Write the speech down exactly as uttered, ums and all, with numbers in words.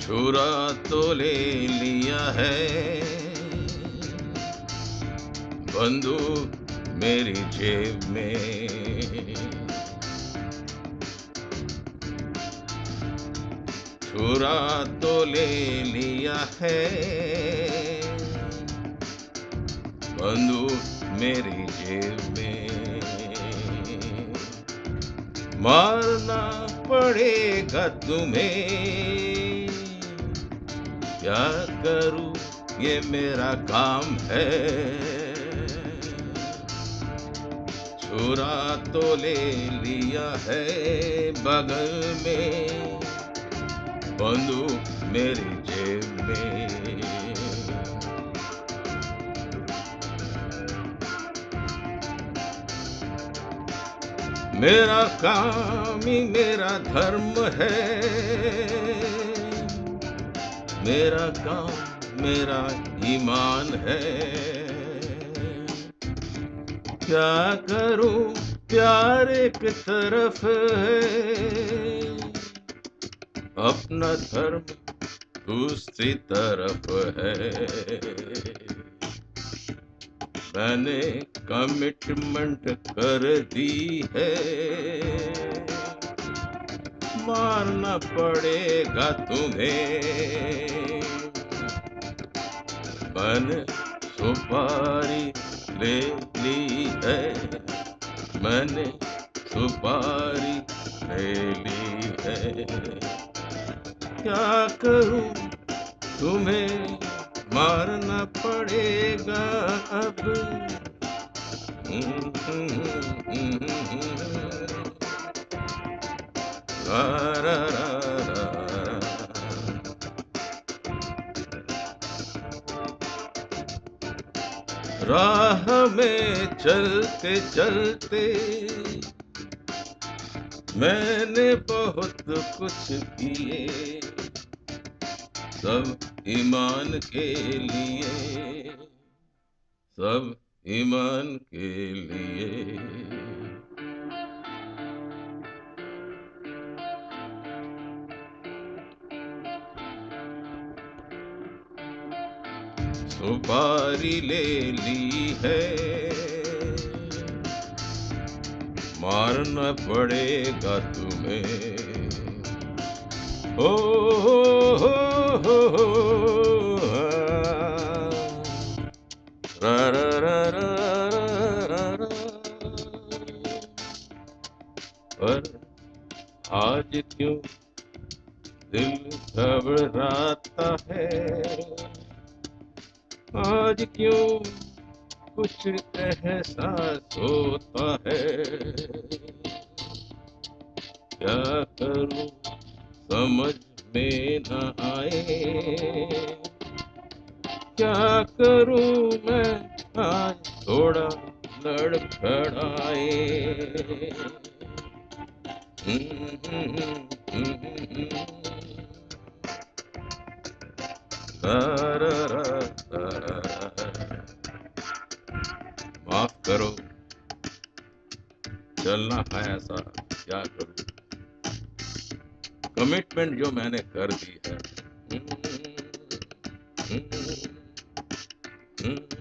चुरा तो ले लिया है बंदूक मेरी जेब में, चुरा तो ले लिया है बंदूक मेरी जेब में। मारना पड़ेगा तुम्हें, क्या करूं ये मेरा काम है। चुरा तो ले लिया है बगल में बंदूक मेरी जेब में। मेरा काम ही मेरा धर्म है, मेरा काम मेरा ईमान है। क्या करूं प्यार एक तरफ है, अपना धर्म दूसरी तरफ है। मैंने कमिटमेंट कर दी है, मारना पड़ेगा तुम्हें। मैंने सुपारी ले ली है, मैंने सुपारी ले ली है। क्या करूं तुम्हें मारना पड़ेगा अब। रा रा रा रा। राह में चलते चलते मैंने बहुत कुछ किए, सब ईमान के लिए, सब ईमान के लिए। सुपारी ले ली है, मारना पड़ेगा तुम्हें। ओ हो हो हो हो रा रा रा रा रा रा। पर आज क्यों दिल घबराता है, आज क्यों कुछ एहसास होता है। क्या करूं समझ में न आए, क्या करूं मैं आज थोड़ा लड़खड़ाए। माफ करो चलना है ऐसा, क्या करूं कमिटमेंट जो मैंने कर दी है।